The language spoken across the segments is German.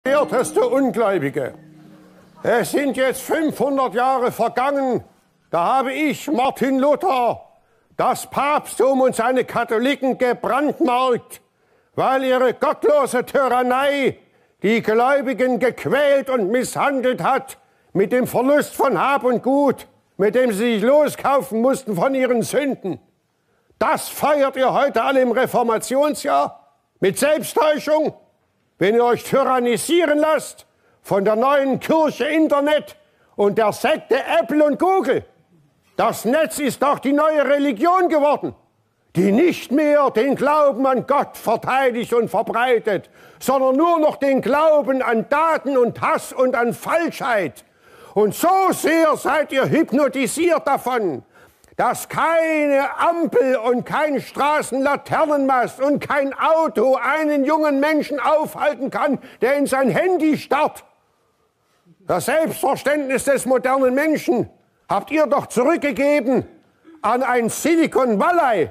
Verehrteste Ungläubige, es sind jetzt 500 Jahre vergangen, da habe ich, Martin Luther, das Papsttum und seine Katholiken gebrandmarkt, weil ihre gottlose Tyrannei die Gläubigen gequält und misshandelt hat, mit dem Verlust von Hab und Gut, mit dem sie sich loskaufen mussten von ihren Sünden. Das feiert ihr heute alle im Reformationsjahr mit Selbsttäuschung, wenn ihr euch tyrannisieren lasst von der neuen Kirche Internet und der Sekte Apple und Google. Das Netz ist doch die neue Religion geworden, die nicht mehr den Glauben an Gott verteidigt und verbreitet, sondern nur noch den Glauben an Daten und Hass und an Falschheit. Und so sehr seid ihr hypnotisiert davon, dass keine Ampel und kein Straßenlaternenmast und kein Auto einen jungen Menschen aufhalten kann, der in sein Handy starrt. Das Selbstverständnis des modernen Menschen habt ihr doch zurückgegeben an ein Silicon Valley.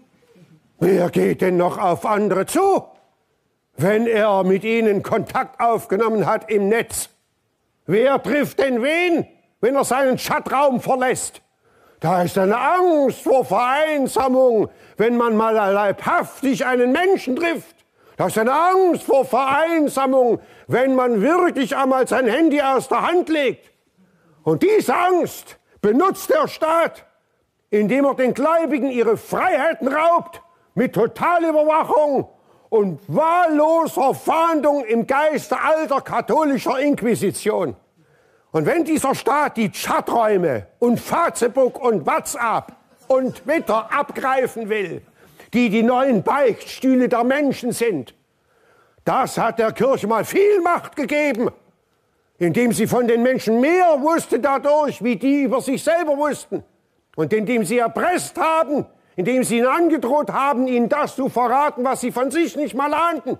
Wer geht denn noch auf andere zu, wenn er mit ihnen Kontakt aufgenommen hat im Netz? Wer trifft denn wen, wenn er seinen Chatraum verlässt? Da ist eine Angst vor Vereinsamung, wenn man mal leibhaftig einen Menschen trifft. Da ist eine Angst vor Vereinsamung, wenn man wirklich einmal sein Handy aus der Hand legt. Und diese Angst benutzt der Staat, indem er den Gläubigen ihre Freiheiten raubt, mit Totalüberwachung und wahlloser Fahndung im Geiste alter katholischer Inquisition. Und wenn dieser Staat die Chaträume und Facebook und WhatsApp und Twitter abgreifen will, die die neuen Beichtstühle der Menschen sind, das hat der Kirche mal viel Macht gegeben, indem sie von den Menschen mehr wusste dadurch, wie die über sich selber wussten. Und indem sie erpresst haben, indem sie ihnen angedroht haben, ihnen das zu verraten, was sie von sich nicht mal ahnten.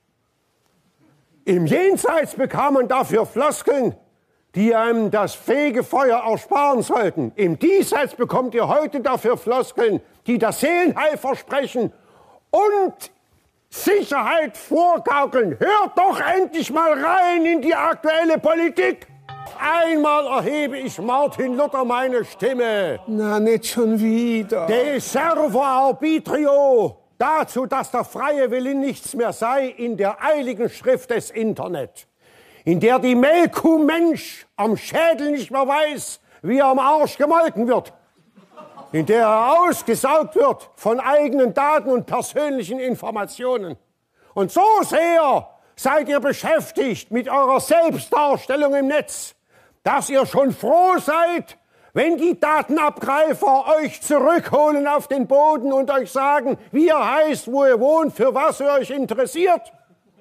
Im Jenseits bekam man dafür Floskeln, die einem das Fegefeuer ersparen sollten. Im Diesseits bekommt ihr heute dafür Floskeln, die das Seelenheil versprechen und Sicherheit vorgaukeln. Hört doch endlich mal rein in die aktuelle Politik. Einmal erhebe ich Martin Luther meine Stimme. Na, nicht schon wieder. De servo arbitrio. Dazu, dass der freie Wille nichts mehr sei in der eiligen Schrift des Internet, in der die Melkkuh Mensch am Schädel nicht mehr weiß, wie er am Arsch gemolken wird, in der er ausgesaugt wird von eigenen Daten und persönlichen Informationen. Und so sehr seid ihr beschäftigt mit eurer Selbstdarstellung im Netz, dass ihr schon froh seid, wenn die Datenabgreifer euch zurückholen auf den Boden und euch sagen, wie ihr heißt, wo ihr wohnt, für was ihr euch interessiert.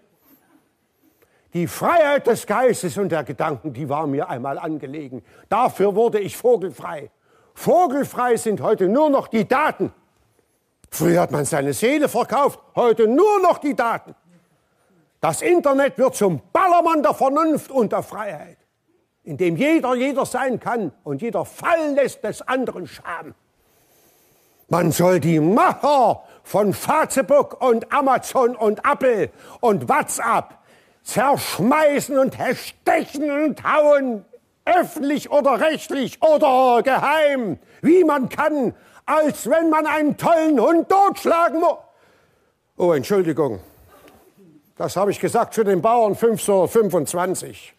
Die Freiheit des Geistes und der Gedanken, die war mir einmal angelegen. Dafür wurde ich vogelfrei. Vogelfrei sind heute nur noch die Daten. Früher hat man seine Seele verkauft, heute nur noch die Daten. Das Internet wird zum Ballermann der Vernunft und der Freiheit, in dem jeder sein kann und jeder fallen lässt des anderen Scham. Man soll die Macher von Facebook und Amazon und Apple und WhatsApp zerschmeißen und stechen und hauen, öffentlich oder rechtlich oder geheim, wie man kann, als wenn man einen tollen Hund totschlagen muss. Oh, Entschuldigung, das habe ich gesagt für den Bauern 5:25.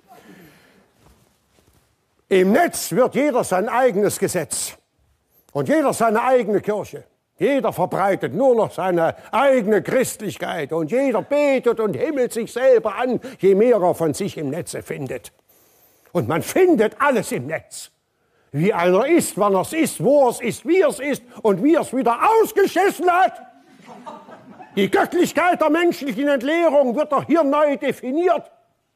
Im Netz wird jeder sein eigenes Gesetz und jeder seine eigene Kirche. Jeder verbreitet nur noch seine eigene Christlichkeit und jeder betet und himmelt sich selber an, je mehr er von sich im Netze findet. Und man findet alles im Netz. Wie einer ist, wann er es ist, wo er es ist, wie er es ist und wie er es wieder ausgeschissen hat. Die Göttlichkeit der menschlichen Entleerung wird doch hier neu definiert.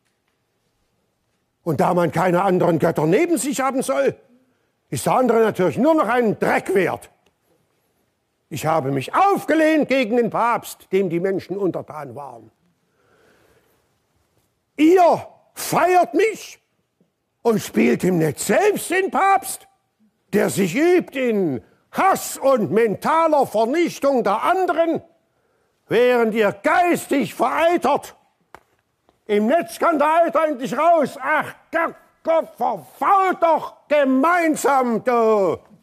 Und da man keine anderen Götter neben sich haben soll, ist der andere natürlich nur noch einen Dreck wert. Ich habe mich aufgelehnt gegen den Papst, dem die Menschen untertan waren. Ihr feiert mich und spielt im Netz selbst den Papst, der sich übt in Hass und mentaler Vernichtung der anderen, während ihr geistig vereitert Im Netz kann der Alter endlich raus. Ach, Gott, verfault doch gemeinsam, du.